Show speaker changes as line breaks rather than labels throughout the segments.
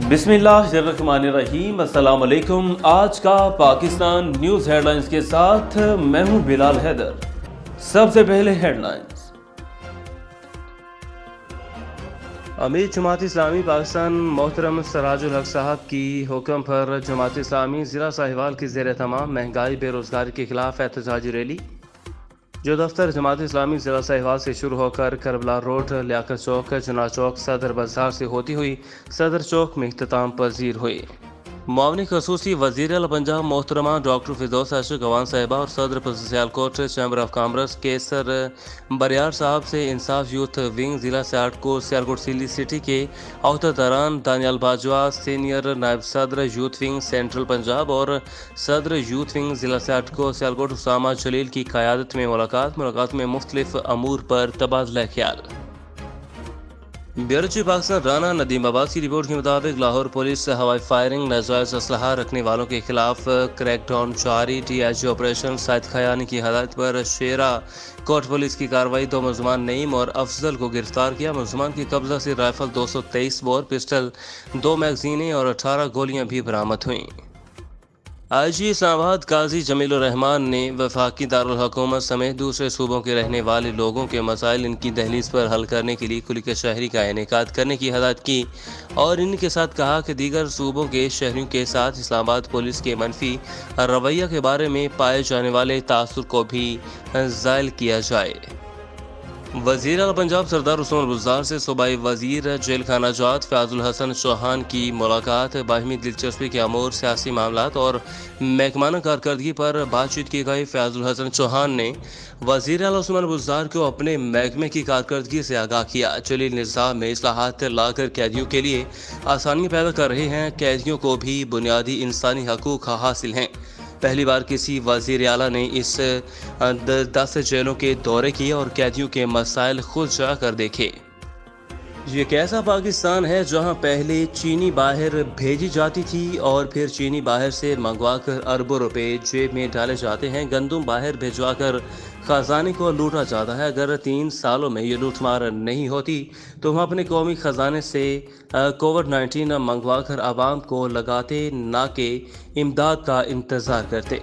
बिस्मिल्लाहिर्रहमानिर्रहीम। अस्सलाम वालेकुम। आज का पाकिस्तान न्यूज़ हेडलाइंस के साथ मैं हूं बिलाल हैदर। सबसे पहले हेडलाइंस। अमीर जमात इस्लामी पाकिस्तान मोहतरम सराजुल हक साहब की हुक्म पर जमात इस्लामी ज़िला साहिवाल की ज़ेर तमाम महंगाई बेरोज़गारी के खिलाफ एहतजाजी रैली जो दफ्तर जमात इस्लामी ज़िला साहिवाल से शुरू होकर करबला रोड, लियाकत चौक, जना चौक, सदर बाजार से होती हुई सदर चौक में इख्तिताम पजीर हुई। मामनी खसूसी वज़ीर आला पंजाब मोहतरमा डॉक्टर फिरदौस आशिक अवान साहिबा और सदर Sialkot chamber of commerce Qaiser Bariar साहब से इंसाफ यूथ विंग ज़िला सियालकोट सिटी के अहदेदारान दानियाल बाजवा, सीनियर नायब सदर यूथ विंग सेंट्रल पंजाब और सदर यूथ विंग ज़िला सियालकोट उसामा जलील की क़यादत में मुलाकात में मुख्तलिफ अमूर पर तबादला ख्याल। ब्यूरो चीफ पाकिस्तान राना नदीमाबाद की रिपोर्ट के मुताबिक लाहौर पुलिस हवाई फायरिंग, नाजायज असलहा रखने वालों के खिलाफ क्रैकडाउन जारी। DIG ऑपरेशन साइद खयानी की हदायत पर शेरा कोट पुलिस की कार्रवाई। 2 मुलजमान नईम और अफजल को गिरफ्तार किया। मुलजमान की कब्जा से राइफल 223 बोर, पिस्टल, 2 मैगजीनें और 18 गोलियां भी बरामद हुई। IG इस्लामाबाद काजी जमील रहमान ने वफाकी दारुल हुकूमत समेत दूसरे सूबों के रहने वाले लोगों के मसाइल इनकी दहलीज पर हल करने के लिए कुलिक शहरी का इनेकाद करने की हदायत की और इनके साथ कहा कि दीगर सूबों के शहरियों के साथ इस्लामाबाद पुलिस के मनफी रवैया के बारे में पाए जाने वाले तासुर को भी ज़ायल किया जाए। वज़ीर आला पंजाब सरदार उस्मान बुज़दार से सूबाई वज़ीर जेल खाना जात फ़याज़ुल हसन चौहान की मुलाकात। बाहिमी दिलचस्पी के अमूर, सियासी मामलात और महकमाना कारकर्दगी पर बातचीत की गई। फ़याज़ुल हसन चौहान ने वज़ीर आला उस्मान बुज़दार को अपने महकमे की कारकर्दगी से आगाह किया। जलील निज़ाम में इस्लाहात लाकर कैदियों के लिए आसानियाँ पैदा कर रहे हैं। कैदियों को भी बुनियादी इंसानी हकूक़ हासिल हैं। पहली बार किसी वज़ीर आला ने इस 10 जेलों के दौरे किए और कैदियों के मसाइल खुद जाकर देखे। ये कैसा पाकिस्तान है जहां पहले चीनी बाहर भेजी जाती थी और फिर चीनी बाहर से मंगवाकर अरबों रुपए जेब में डाले जाते हैं। गंदम बाहर भिजवाकर खजाने को लूटा जाता है। अगर 3 सालों में ये लूटमार नहीं होती तो हम अपने कौमी खजाने से कोविड-19 मंगवाकर आवाम को लगाते, ना कि इमदाद का इंतज़ार करते।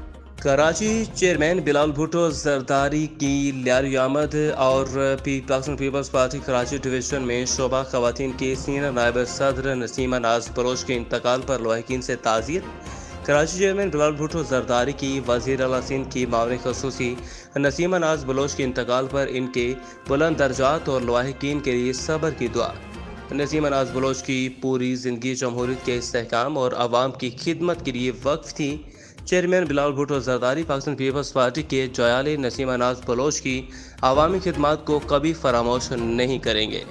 कराची चेयरमैन बिलाल भुट्टो जरदारी की लियारी आमद और Pakistan peoples party Karachi division में शोबा खवातीन के सीनियर नायब सदर नसीमा नाज बलोच के इंतकाल पर लवाहिकीन से ताज़ियत। कराची चेयरमैन बिलाल भुट्टो जरदारी की वज़ीर आला सिंध की मामले खसूसी नसीमा नाज बलोच के इंतकाल पर इनके बुलंद दर्जात और लवाहिकीन के लिए सब्र की दुआ। नसीमा नाज बलोच की पूरी ज़िंदगी जमहूरियत के इस्तेहकाम और आवाम की खिदमत के लिए वक्फ थी। Chairman Bilal Bhutto Zardari Pakistan peoples party के जयाले नसीमा नाज बलोच की आवामी खिदमत को कभी फरामोश नहीं करेंगे।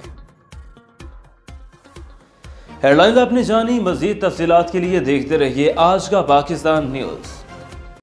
हेडलाइंस आपने जानी। मज़ीद तफसीलात के लिए देखते रहिए आज का पाकिस्तान न्यूज़।